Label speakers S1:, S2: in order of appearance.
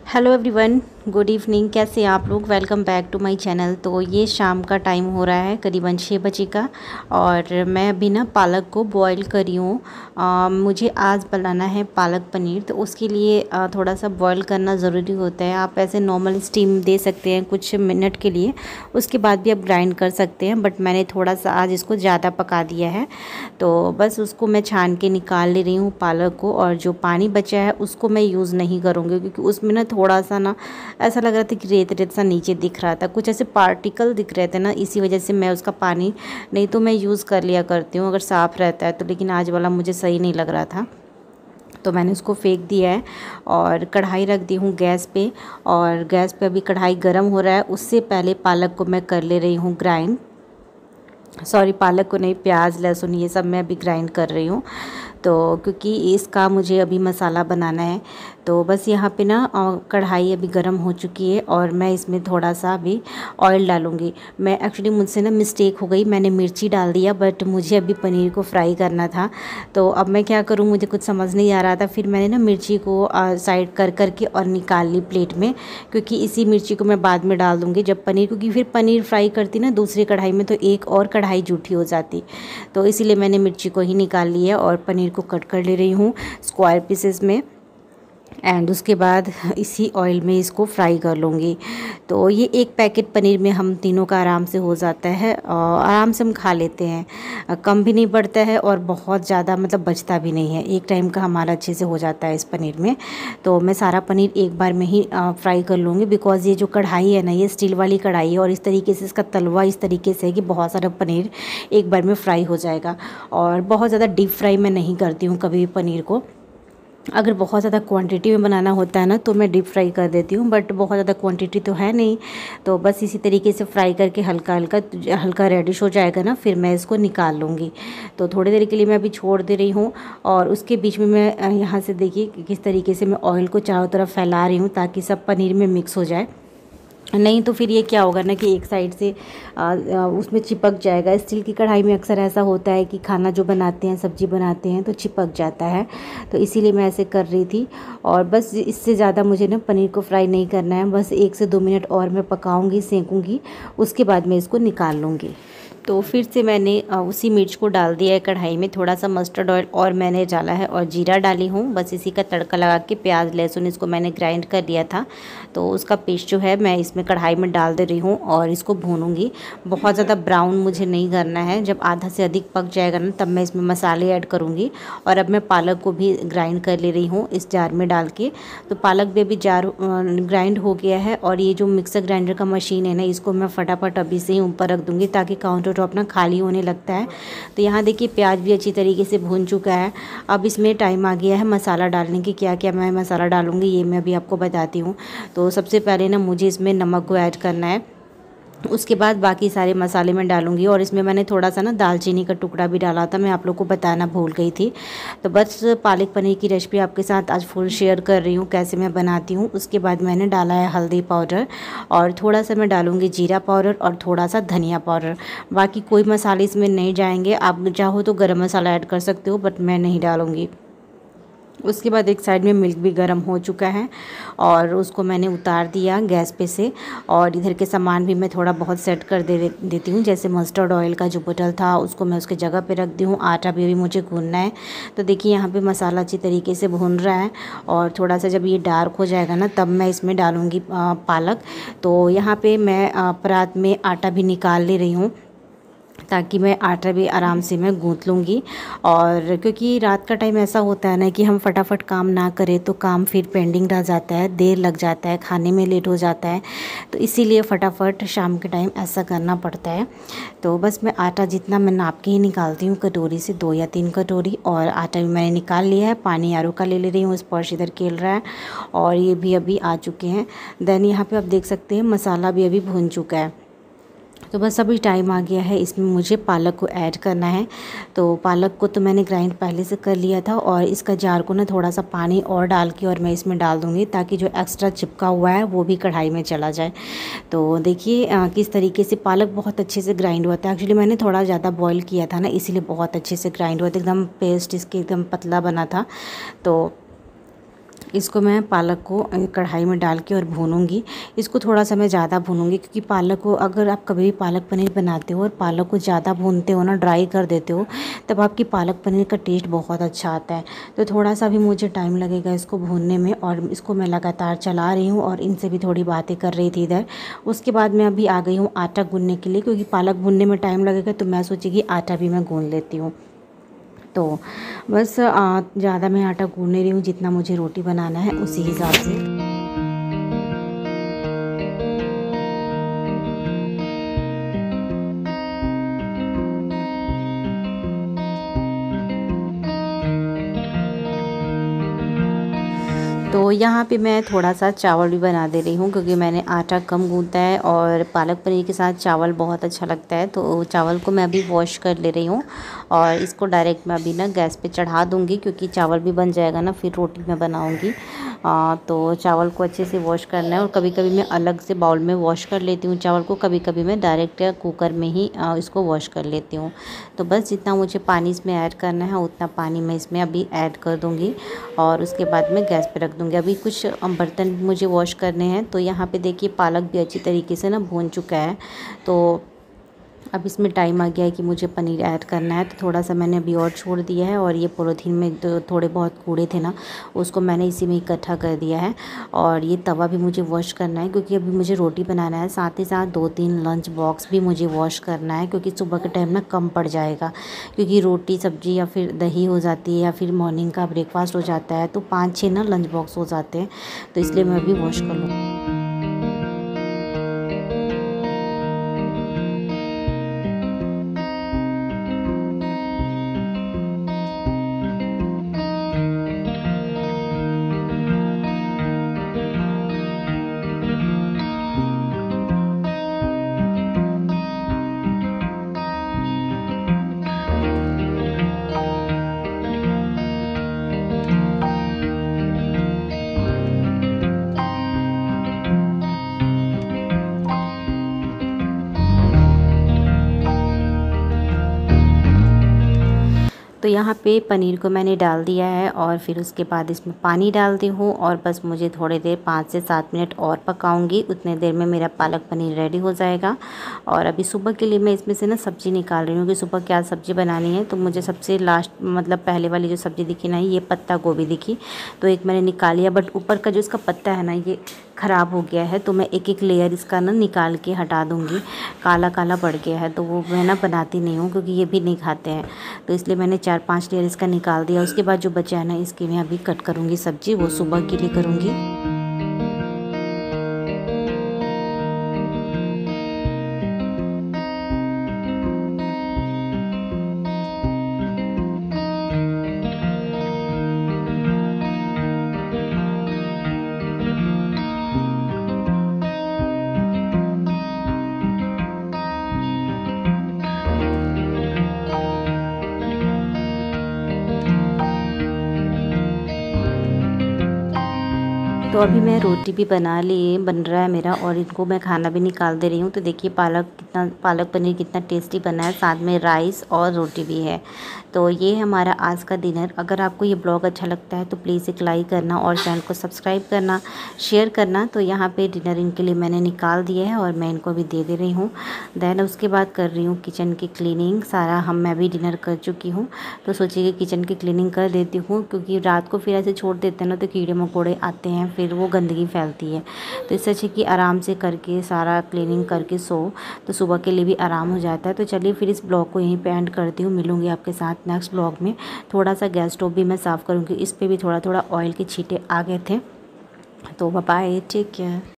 S1: Hello everyone, good evening. कैसे हैं आप लोग? Welcome back to my channel. तो ये शाम का टाइम हो रहा है, करीबन 6 बजे का, और मैं अभी ना पालक को बॉईल करी हूँ। मुझे आज बनाना है पालक पनीर, तो उसके लिए थोड़ा सा बॉईल करना ज़रूरी होता है। आप ऐसे नॉर्मल स्टीम दे सकते हैं कुछ मिनट के लिए, उसके बाद भी आप ग्राइंड कर सकते हैं, बट मैंने थोड़ा सा आज इसको ज़्यादा पका दिया है। तो बस उसको मैं छान के निकाल ले रही हूँ पालक को, और जो पानी बचा है उसको मैं यूज़ नहीं करूँगी, क्योंकि उसमें ना थोड़ा सा ना ऐसा लग रहा था कि रेत रेत सा नीचे दिख रहा था, कुछ ऐसे पार्टिकल दिख रहे थे ना, इसी वजह से मैं उसका पानी नहीं तो मैं यूज़ कर लिया करती हूँ अगर साफ़ रहता है तो, लेकिन आज वाला मुझे सही नहीं लग रहा था तो मैंने उसको फेंक दिया है। और कढ़ाई रख दी हूँ गैस पे, और गैस पे अभी कढ़ाई गर्म हो रहा है। उससे पहले पालक को मैं कर ले रही हूँ ग्राइंड, सॉरी पालक को नहीं, प्याज लहसुन ये सब मैं अभी ग्राइंड कर रही हूँ। तो क्योंकि इसका मुझे अभी मसाला बनाना है, तो बस यहाँ पे ना कढ़ाई अभी गर्म हो चुकी है, और मैं इसमें थोड़ा सा अभी ऑयल डालूँगी। मैं एक्चुअली मुझसे ना मिस्टेक हो गई, मैंने मिर्ची डाल दिया, बट मुझे अभी पनीर को फ्राई करना था। तो अब मैं क्या करूँ, मुझे कुछ समझ नहीं आ रहा था। फिर मैंने ना मिर्ची को साइड कर करके और निकाल ली प्लेट में, क्योंकि इसी मिर्ची को मैं बाद में डाल दूँगी जब पनीर, क्योंकि फिर पनीर फ्राई करती ना दूसरी कढ़ाई में तो एक और कढ़ाई जूठी हो जाती। तो इसीलिए मैंने मिर्ची को ही निकाल लिया और पनीर को कट कर ले रही हूँ स्क्वायर पीसेस में, एंड उसके बाद इसी ऑयल में इसको फ्राई कर लूँगी। तो ये एक पैकेट पनीर में हम तीनों का आराम से हो जाता है, और आराम से हम खा लेते हैं। कम भी नहीं पड़ता है और बहुत ज़्यादा मतलब बचता भी नहीं है, एक टाइम का हमारा अच्छे से हो जाता है इस पनीर में। तो मैं सारा पनीर एक बार में ही फ्राई कर लूँगी, बिकॉज़ ये जो कढ़ाई है ना, ये स्टील वाली कढ़ाई है, और इस तरीके से इसका तलवा इस तरीके से है कि बहुत सारा पनीर एक बार में फ्राई हो जाएगा। और बहुत ज़्यादा डीप फ्राई मैं नहीं करती हूँ कभी भी पनीर को। अगर बहुत ज़्यादा क्वांटिटी में बनाना होता है ना तो मैं डीप फ्राई कर देती हूँ, बट बहुत ज़्यादा क्वांटिटी तो है नहीं, तो बस इसी तरीके से फ्राई करके हल्का हल्का हल्का रेडिश हो जाएगा ना, फिर मैं इसको निकाल लूँगी। तो थोड़ी देर के लिए मैं अभी छोड़ दे रही हूँ, और उसके बीच में मैं यहाँ से देखिए किस तरीके से मैं ऑयल को चारों तरफ फैला रही हूँ ताकि सब पनीर में मिक्स हो जाए। नहीं तो फिर ये क्या होगा ना कि एक साइड से उसमें चिपक जाएगा। स्टील की कढ़ाई में अक्सर ऐसा होता है कि खाना जो बनाते हैं, सब्जी बनाते हैं, तो चिपक जाता है, तो इसीलिए मैं ऐसे कर रही थी। और बस इससे ज़्यादा मुझे ना पनीर को फ्राई नहीं करना है, बस 1 से 2 मिनट और मैं पकाऊंगी, सेकूंगी, उसके बाद मैं इसको निकाल लूँगी। तो फिर से मैंने उसी मिर्च को डाल दिया है कढ़ाई में, थोड़ा सा मस्टर्ड ऑयल और मैंने डाला है, और जीरा डाली हूँ। बस इसी का तड़का लगा के प्याज लहसुन इसको मैंने ग्राइंड कर लिया था, तो उसका पेस्ट जो है मैं इसमें कढ़ाई में डाल दे रही हूँ और इसको भूनूंगी। बहुत ज़्यादा ब्राउन मुझे नहीं करना है, जब आधा से अधिक पक जाएगा ना तब मैं इसमें मसाले ऐड करूँगी। और अब मैं पालक को भी ग्राइंड कर ले रही हूँ इस जार में डाल के। तो पालक भी अभी जार ग्राइंड हो गया है, और ये जो मिक्सर ग्राइंडर का मशीन है ना, इसको मैं फटाफट अभी से ही ऊपर रख दूँगी ताकि काउंटर टॉप ना खाली होने लगता है। तो यहाँ देखिए प्याज भी अच्छी तरीके से भून चुका है। अब इसमें टाइम आ गया है मसाला डालने की। क्या क्या मैं मसाला डालूँगी ये मैं अभी आपको बताती हूँ। तो सबसे पहले ना मुझे इसमें नमक को ऐड करना है, उसके बाद बाकी सारे मसाले मैं डालूंगी। और इसमें मैंने थोड़ा सा ना दालचीनी का टुकड़ा भी डाला था, मैं आप लोग को बताना भूल गई थी। तो बस पालक पनीर की रेसिपी आपके साथ आज फुल शेयर कर रही हूँ कैसे मैं बनाती हूँ। उसके बाद मैंने डाला है हल्दी पाउडर, और थोड़ा सा मैं डालूँगी जीरा पाउडर, और थोड़ा सा धनिया पाउडर। बाकी कोई मसाले इसमें नहीं जाएंगे, आप चाहो तो गर्म मसाला ऐड कर सकते हो, बट मैं नहीं डालूँगी। उसके बाद एक साइड में मिल्क भी गर्म हो चुका है, और उसको मैंने उतार दिया गैस पे से। और इधर के सामान भी मैं थोड़ा बहुत सेट कर देती हूँ, जैसे मस्टर्ड ऑयल का जो बोतल था उसको मैं उसके जगह पे रख दी हूँ। आटा भी अभी मुझे गूंदना है। तो देखिए यहाँ पे मसाला अच्छी तरीके से भून रहा है, और थोड़ा सा जब ये डार्क हो जाएगा ना तब मैं इसमें डालूँगी पालक। तो यहाँ पर मैं परात में आटा भी निकाल ले रही हूँ ताकि मैं आटा भी आराम से मैं गूँथ लूँगी। और क्योंकि रात का टाइम ऐसा होता है ना कि हम फटाफट काम ना करें तो काम फिर पेंडिंग रह जाता है, देर लग जाता है, खाने में लेट हो जाता है, तो इसीलिए फटाफट शाम के टाइम ऐसा करना पड़ता है। तो बस मैं आटा जितना मैं नाप के ही निकालती हूँ, कटोरी से 2 या 3 कटोरी, और आटा भी मैंने निकाल लिया है। पानी आर का ले रही हूँ, स्पर्श इधर खेल रहा है, और ये भी अभी आ चुके हैं। देन यहाँ पर आप देख सकते हैं मसाला भी अभी भून चुका है। तो बस अभी टाइम आ गया है इसमें मुझे पालक को ऐड करना है। तो पालक को तो मैंने ग्राइंड पहले से कर लिया था, और इसका जार को ना थोड़ा सा पानी और डाल के और मैं इसमें डाल दूँगी ताकि जो एक्स्ट्रा चिपका हुआ है वो भी कढ़ाई में चला जाए। तो देखिए किस तरीके से पालक बहुत अच्छे से ग्राइंड हुआ था। एक्चुअली मैंने थोड़ा ज़्यादा बॉईल किया था ना, इसीलिए बहुत अच्छे से ग्राइंड हुआ था, एकदम पेस्ट इसके एकदम पतला बना था। तो इसको मैं पालक को कढ़ाई में डाल के और भूनूंगी। इसको थोड़ा सा मैं ज़्यादा भूनूंगी, क्योंकि पालक को, अगर आप कभी भी पालक पनीर बनाते हो और पालक को ज़्यादा भूनते हो ना, ड्राई कर देते हो, तब आपकी पालक पनीर का टेस्ट बहुत अच्छा आता है। तो थोड़ा सा भी मुझे टाइम लगेगा इसको भूनने में, और इसको मैं लगातार चला रही हूँ और इनसे भी थोड़ी बातें कर रही थी इधर। उसके बाद मैं अभी आ गई हूँ आटा गूँधने के लिए, क्योंकि पालक भूनने में टाइम लगेगा, तो मैं सोची कि आटा भी मैं गूँध लेती हूँ। तो बस ज़्यादा मैं आटा गूँध नहीं रही हूँ, जितना मुझे रोटी बनाना है उसी हिसाब से। तो यहाँ पे मैं थोड़ा सा चावल भी बना दे रही हूँ, क्योंकि मैंने आटा कम गूँथा है और पालक पनीर के साथ चावल बहुत अच्छा लगता है। तो चावल को मैं अभी वॉश कर ले रही हूँ और इसको डायरेक्ट मैं अभी ना गैस पे चढ़ा दूँगी, क्योंकि चावल भी बन जाएगा ना, फिर रोटी मैं बनाऊँगी। तो चावल को अच्छे से वॉश करना है, और कभी कभी मैं अलग से बाउल में वॉश कर लेती हूँ चावल को, कभी कभी मैं डायरेक्ट कुकर में ही इसको वॉश कर लेती हूँ। तो बस जितना मुझे पानी इसमें ऐड करना है उतना पानी मैं इसमें अभी ऐड कर दूँगी, और उसके बाद मैं गैस पे रख दूँगी। अभी कुछ बर्तन मुझे वॉश करने हैं। तो यहाँ पे देखिए पालक भी अच्छी तरीके से ना भून चुका है। तो अब इसमें टाइम आ गया है कि मुझे पनीर ऐड करना है। तो थोड़ा सा मैंने अभी और छोड़ दिया है, और ये पॉलीथीन में तो थोड़े बहुत कूड़े थे ना, उसको मैंने इसी में इकट्ठा कर दिया है। और ये तवा भी मुझे वॉश करना है, क्योंकि अभी मुझे रोटी बनाना है। साथ ही साथ 2-3 लंच बॉक्स भी मुझे वॉश करना है, क्योंकि सुबह के टाइम ना कम पड़ जाएगा, क्योंकि रोटी सब्जी या फिर दही हो जाती है, या फिर मॉर्निंग का ब्रेकफास्ट हो जाता है, तो 5-6 ना लंच बॉक्स हो जाते हैं। तो इसलिए मैं अभी वॉश कर लूँ। तो यहाँ पे पनीर को मैंने डाल दिया है, और फिर उसके बाद इसमें पानी डालती हूँ, और बस मुझे थोड़ी देर 5 से 7 मिनट और पकाऊंगी। उतने देर में मेरा पालक पनीर रेडी हो जाएगा। और अभी सुबह के लिए मैं इसमें से ना सब्ज़ी निकाल रही हूँ कि सुबह क्या सब्ज़ी बनानी है। तो मुझे सबसे लास्ट, मतलब पहले वाली जो सब्ज़ी दिखी ना, ये पत्ता गोभी दिखी, तो एक मैंने निकाल लिया। बट ऊपर का जो इसका पत्ता है ना, ये ख़राब हो गया है, तो मैं एक एक लेयर इसका ना निकाल के हटा दूँगी। काला काला पड़ गया है, तो वो मैं ना बनाती नहीं हूँ, क्योंकि ये भी नहीं खाते हैं। तो इसलिए मैंने 4-5 लेयर इसका निकाल दिया। उसके बाद जो बचा है ना, इसकी मैं अभी कट करूँगी सब्ज़ी, वो सुबह के लिए करूँगी। तो अभी मैं रोटी भी बना ली, बन रहा है मेरा, और इनको मैं खाना भी निकाल दे रही हूँ। तो देखिए पालक पनीर कितना टेस्टी बना है, साथ में राइस और रोटी भी है। तो ये है हमारा आज का डिनर। अगर आपको ये ब्लॉग अच्छा लगता है तो प्लीज़ एक लाइक करना, और चैनल को सब्सक्राइब करना, शेयर करना। तो यहाँ पे डिनर इनके लिए मैंने निकाल दिया है, और मैं इनको भी दे रही हूँ। देन उसके बाद कर रही हूँ किचन की क्लीनिंग। मैं भी डिनर कर चुकी हूँ, तो सोचिए कि किचन की क्लीनिंग कर देती हूँ, क्योंकि रात को फिर ऐसे छोड़ देते हैं ना, तो कीड़े मकोड़े आते हैं, फिर वो गंदगी फैलती है। तो इससे अच्छे कि आराम से करके सारा क्लीनिंग करके सो, तो सुबह के लिए भी आराम हो जाता है। तो चलिए फिर इस ब्लॉग को यहीं पे एंड करती हूँ। मिलूँगी आपके साथ नेक्स्ट ब्लॉग में। थोड़ा सा गैस स्टोव भी मैं साफ़ करूँगी, इस पर भी थोड़ा थोड़ा ऑयल के छींटे आ गए थे। तो बाय, टेक केयर।